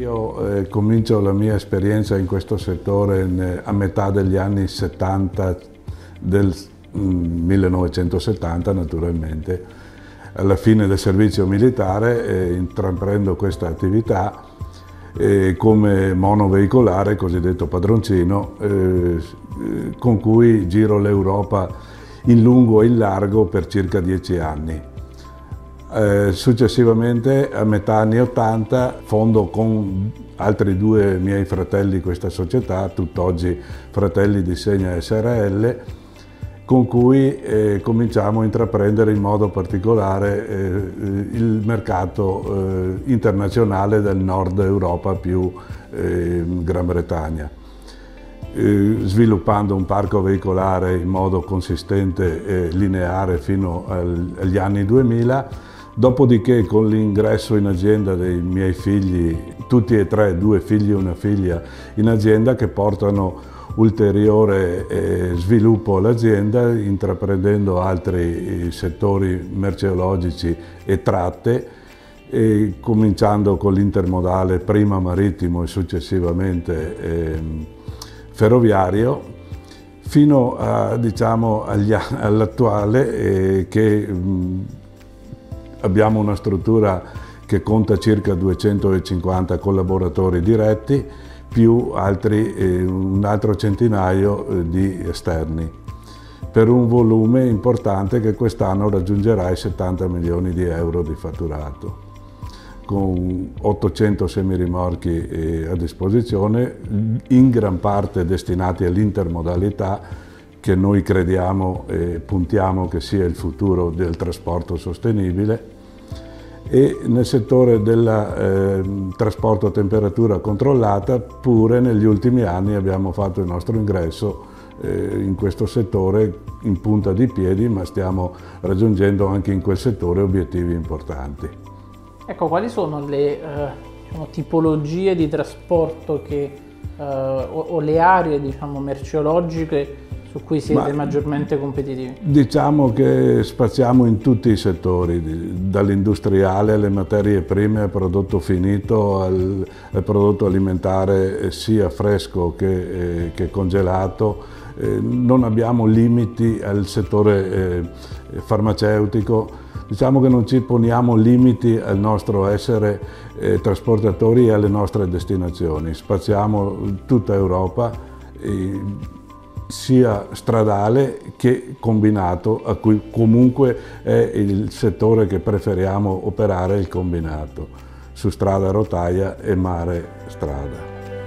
Io comincio la mia esperienza in questo settore a metà degli anni 70, del 1970 naturalmente. Alla fine del servizio militare intraprendo questa attività come monoveicolare, cosiddetto padroncino, con cui giro l'Europa in lungo e in largo per circa 10 anni. Successivamente, a metà anni 80, fondo con altri due miei fratelli questa società, tutt'oggi Fratelli di Segna SRL, con cui cominciamo a intraprendere in modo particolare il mercato internazionale del nord Europa più Gran Bretagna, sviluppando un parco veicolare in modo consistente e lineare fino agli anni 2000. Dopodiché, con l'ingresso in azienda dei miei figli, tutti e tre, 2 figli e una figlia in azienda, che portano ulteriore sviluppo all'azienda, intraprendendo altri settori merceologici e tratte, e cominciando con l'intermodale prima marittimo e successivamente ferroviario, fino a, diciamo, all'attuale che abbiamo una struttura che conta circa 250 collaboratori diretti, più un altro centinaio di esterni, per un volume importante che quest'anno raggiungerà i 70 milioni di euro di fatturato, con 800 semirimorchi a disposizione, in gran parte destinati all'intermodalità, che noi crediamo e puntiamo che sia il futuro del trasporto sostenibile. E nel settore del trasporto a temperatura controllata, pure negli ultimi anni abbiamo fatto il nostro ingresso in questo settore in punta di piedi, ma stiamo raggiungendo anche in quel settore obiettivi importanti. Ecco, quali sono le tipologie di trasporto o le aree, diciamo, merceologiche su cui siete maggiormente competitivi? Diciamo che spaziamo in tutti i settori, dall'industriale alle materie prime, al prodotto finito, al prodotto alimentare sia fresco che congelato. Non abbiamo limiti al settore farmaceutico. Diciamo che non ci poniamo limiti al nostro essere trasportatori e alle nostre destinazioni. Spaziamo tutta Europa, sia stradale che combinato, a cui comunque è il settore che preferiamo operare, il combinato, su strada a rotaia e mare strada.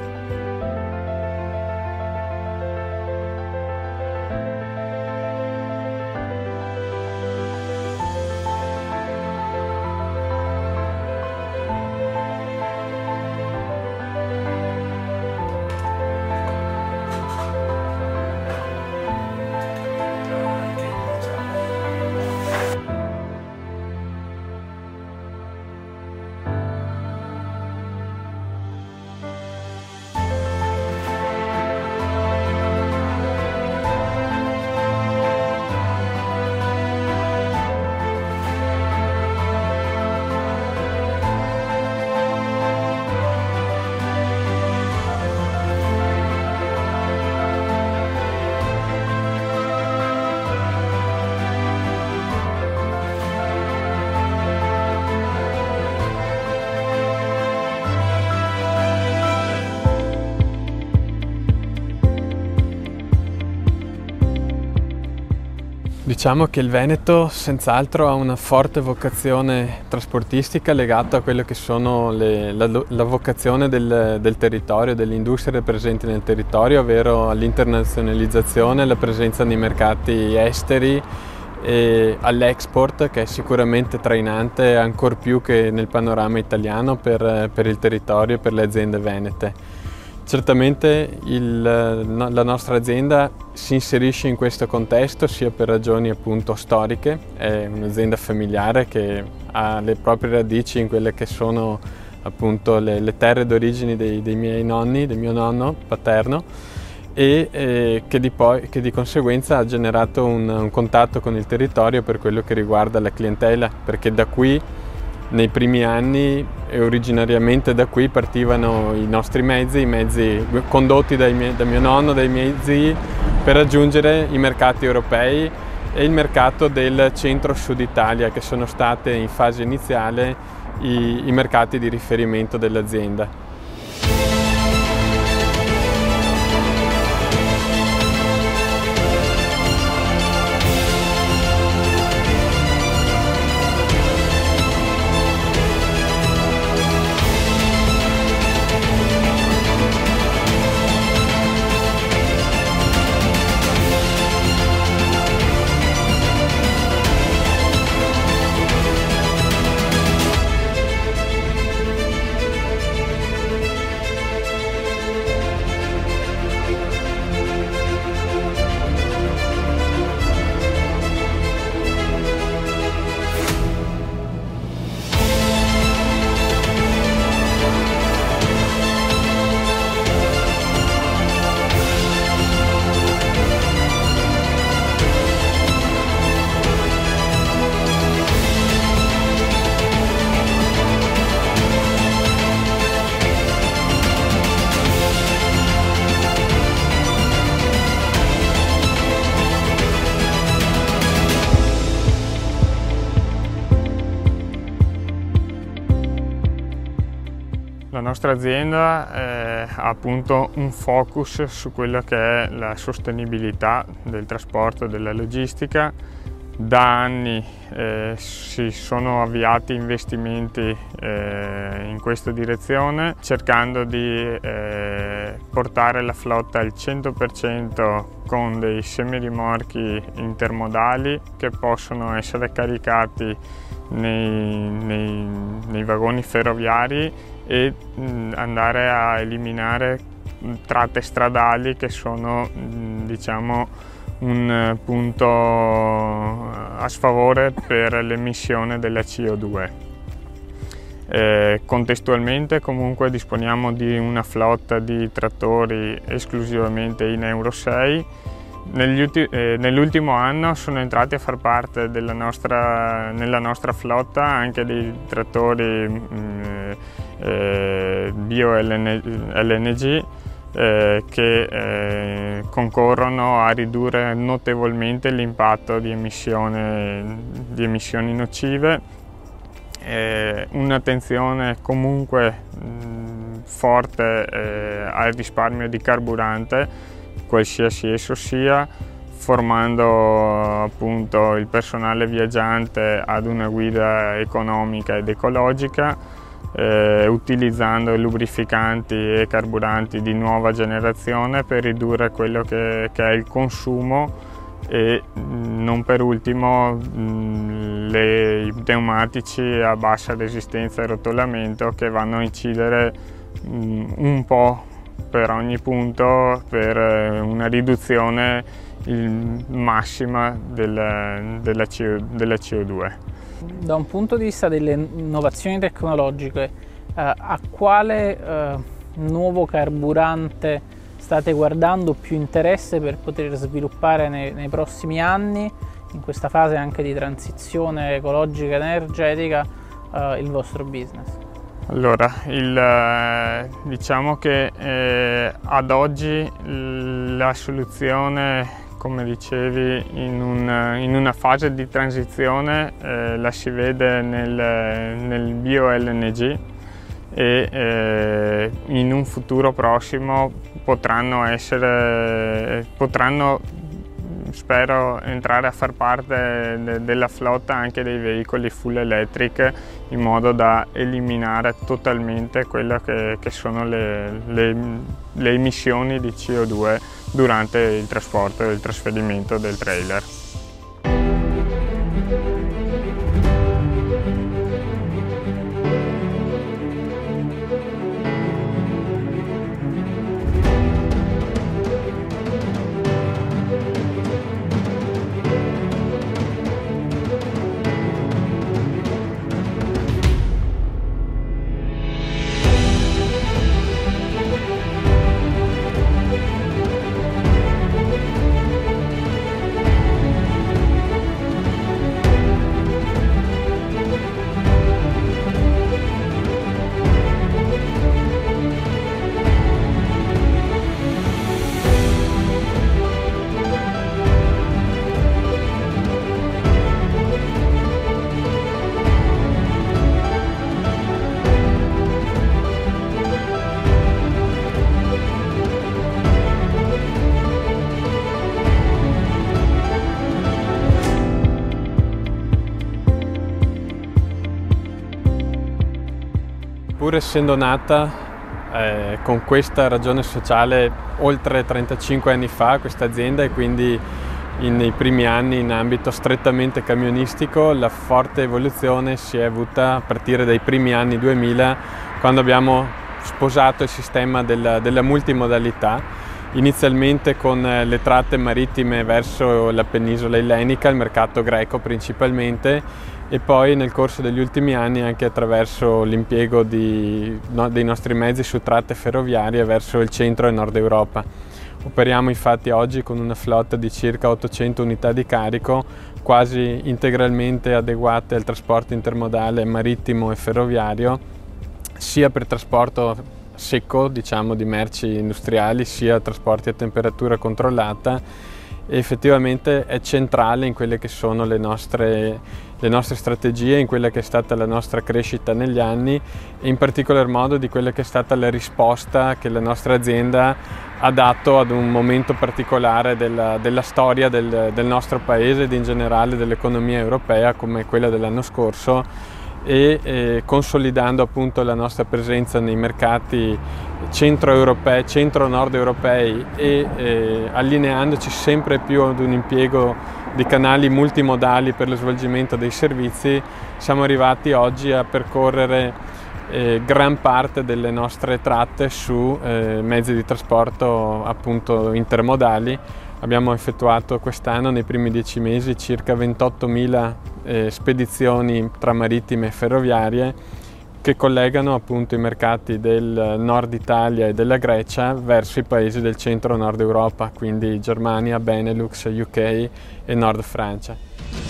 Diciamo che il Veneto senz'altro ha una forte vocazione trasportistica legata a quello che sono la vocazione del territorio, delle industrie presenti nel territorio, ovvero all'internazionalizzazione, alla presenza nei mercati esteri e all'export, che è sicuramente trainante ancor più che nel panorama italiano per il territorio e per le aziende venete. Certamente la nostra azienda si inserisce in questo contesto sia per ragioni appunto storiche, è un'azienda familiare che ha le proprie radici in quelle che sono appunto le terre d'origine dei miei nonni, del mio nonno paterno, e che di conseguenza ha generato un contatto con il territorio per quello che riguarda la clientela, perché da qui nei primi anni originariamente da qui partivano i nostri mezzi, i mezzi condotti da mio nonno, dai miei zii, per raggiungere i mercati europei e il mercato del centro-sud Italia, che sono state in fase iniziale i mercati di riferimento dell'azienda. La nostra azienda ha appunto un focus su quello che è la sostenibilità del trasporto e della logistica. Da anni si sono avviati investimenti in questa direzione, cercando di portare la flotta al 100% con dei semirimorchi intermodali che possono essere caricati nei vagoni ferroviari e andare a eliminare tratte stradali che sono, diciamo, un punto a sfavore per l'emissione della CO2. Contestualmente comunque disponiamo di una flotta di trattori esclusivamente in Euro 6. Nell'ultimo anno sono entrati a far parte nella nostra flotta anche dei trattori bio-LNG che concorrono a ridurre notevolmente l'impatto di emissioni nocive. Un'attenzione comunque forte al risparmio di carburante, qualsiasi esso sia, formando appunto il personale viaggiante ad una guida economica ed ecologica, utilizzando lubrificanti e carburanti di nuova generazione per ridurre quello che è il consumo e non per ultimo i pneumatici a bassa resistenza e rotolamento, che vanno a incidere un po' per ogni punto per una riduzione massima della CO2. Da un punto di vista delle innovazioni tecnologiche, a quale nuovo carburante state guardando più interesse per poter sviluppare nei prossimi anni, in questa fase anche di transizione ecologica ed energetica, il vostro business? Allora, diciamo che ad oggi la soluzione, come dicevi, in una fase di transizione la si vede nel bio-LNG e in un futuro prossimo spero entrare a far parte della flotta anche dei veicoli full electric, in modo da eliminare totalmente quelle che sono le emissioni di CO2 durante il trasporto e il trasferimento del trailer. pur essendo nata con questa ragione sociale oltre 35 anni fa, questa azienda, e quindi nei primi anni in ambito strettamente camionistico, la forte evoluzione si è avuta a partire dai primi anni 2000, quando abbiamo sposato il sistema della multimodalità, inizialmente con le tratte marittime verso la penisola ellenica, il mercato greco principalmente, e poi nel corso degli ultimi anni anche attraverso l'impiego dei nostri mezzi su tratte ferroviarie verso il centro e nord Europa. Operiamo infatti oggi con una flotta di circa 800 unità di carico, quasi integralmente adeguate al trasporto intermodale marittimo e ferroviario, sia per trasporto secco, diciamo, di merci industriali, sia trasporti a temperatura controllata, e effettivamente è centrale in quelle che sono le nostre strategie, in quella che è stata la nostra crescita negli anni, e in particolar modo di quella che è stata la risposta che la nostra azienda ha dato ad un momento particolare della storia del nostro paese ed in generale dell'economia europea, come quella dell'anno scorso, e consolidando appunto la nostra presenza nei mercati centro-europei, centro-nord europei, e allineandoci sempre più ad un impiego di canali multimodali per lo svolgimento dei servizi, siamo arrivati oggi a percorrere gran parte delle nostre tratte su mezzi di trasporto appunto intermodali. Abbiamo effettuato quest'anno, nei primi 10 mesi, circa 28.000 spedizioni tra marittime e ferroviarie che collegano appunto i mercati del nord Italia e della Grecia verso i paesi del centro-nord Europa, quindi Germania, Benelux, UK e Nord Francia.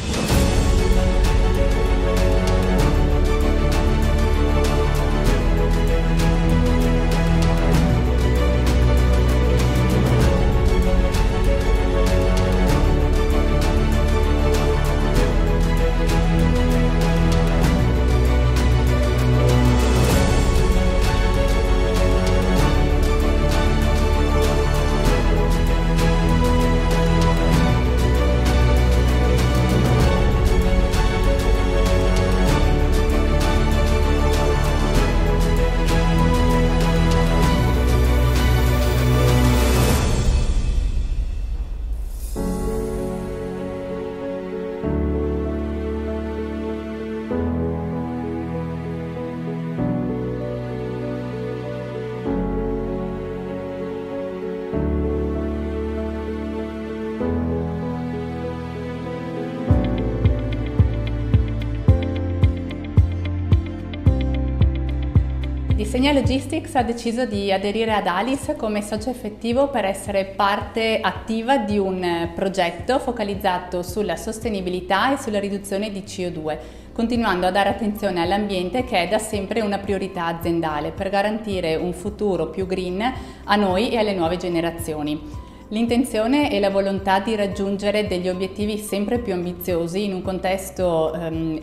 Disegna Logistics ha deciso di aderire ad Alice come socio effettivo per essere parte attiva di un progetto focalizzato sulla sostenibilità e sulla riduzione di CO2, continuando a dare attenzione all'ambiente, che è da sempre una priorità aziendale per garantire un futuro più green a noi e alle nuove generazioni. L'intenzione e la volontà di raggiungere degli obiettivi sempre più ambiziosi in un contesto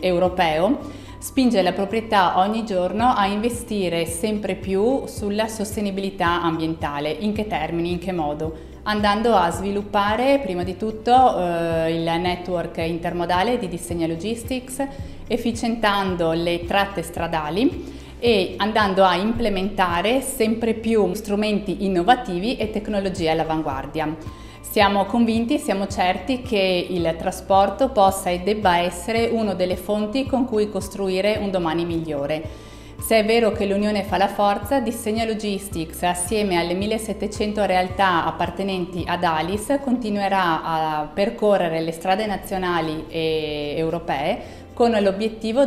europeo spinge la proprietà ogni giorno a investire sempre più sulla sostenibilità ambientale. In che termini, in che modo? Andando a sviluppare prima di tutto il network intermodale di Disegna Logistics, efficientando le tratte stradali e andando a implementare sempre più strumenti innovativi e tecnologie all'avanguardia. Siamo convinti, siamo certi che il trasporto possa e debba essere una delle fonti con cui costruire un domani migliore. Se è vero che l'unione fa la forza, Disegna Logistics, assieme alle 1700 realtà appartenenti ad Alice, continuerà a percorrere le strade nazionali e europee con l'obiettivo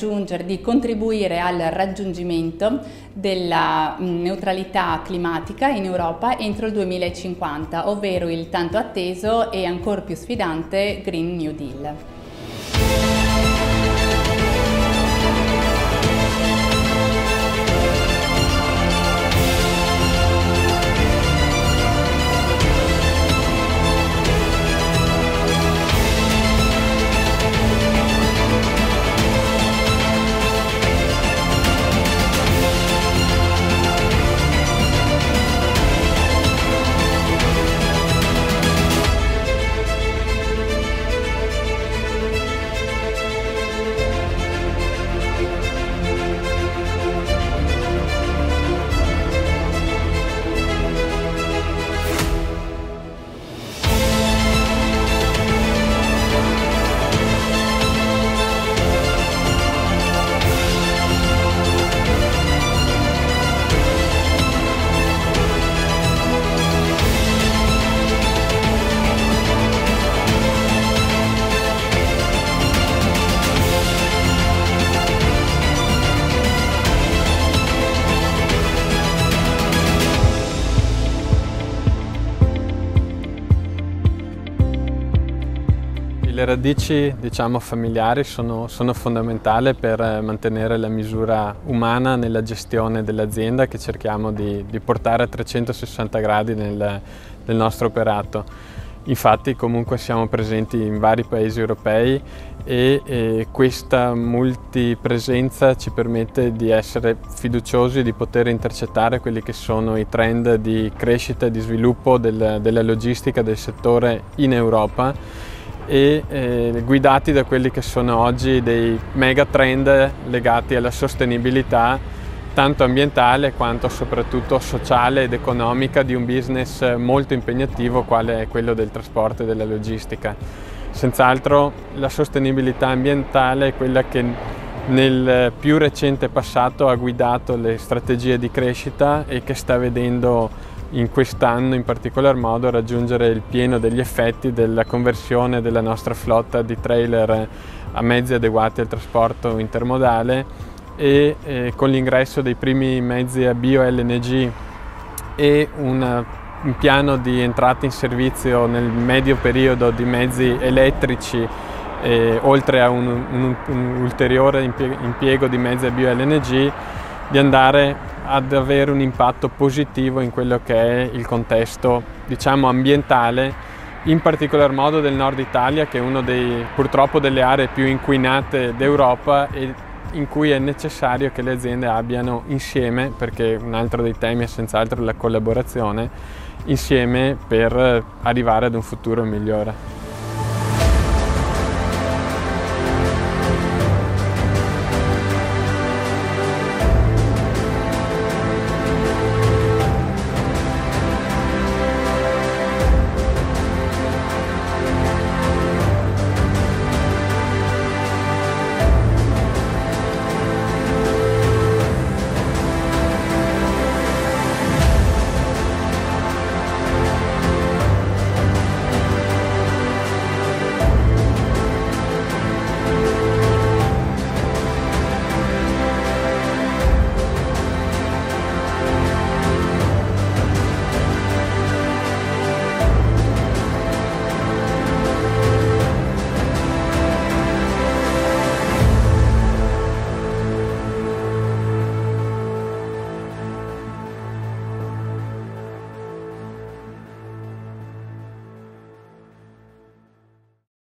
di contribuire al raggiungimento della neutralità climatica in Europa entro il 2050, ovvero il tanto atteso e ancor più sfidante Green New Deal. radici, diciamo, familiari sono fondamentali per mantenere la misura umana nella gestione dell'azienda, che cerchiamo di portare a 360 gradi nel nostro operato. Infatti comunque siamo presenti in vari paesi europei e questa multipresenza ci permette di essere fiduciosi e di poter intercettare quelli che sono i trend di crescita e di sviluppo della logistica del settore in Europa e guidati da quelli che sono oggi dei mega trend legati alla sostenibilità tanto ambientale quanto soprattutto sociale ed economica di un business molto impegnativo quale è quello del trasporto e della logistica. Senz'altro la sostenibilità ambientale è quella che nel più recente passato ha guidato le strategie di crescita e che sta vedendo in quest'anno in particolar modo raggiungere il pieno degli effetti della conversione della nostra flotta di trailer a mezzi adeguati al trasporto intermodale e con l'ingresso dei primi mezzi a bio-LNG e un piano di entrata in servizio nel medio periodo di mezzi elettrici, oltre a un ulteriore impiego di mezzi a bio-LNG, di andare ad avere un impatto positivo in quello che è il contesto, diciamo, ambientale, in particolar modo del nord Italia, che è uno purtroppo delle aree più inquinate d'Europa e in cui è necessario che le aziende abbiano insieme, perché un altro dei temi è senz'altro la collaborazione, insieme per arrivare ad un futuro migliore.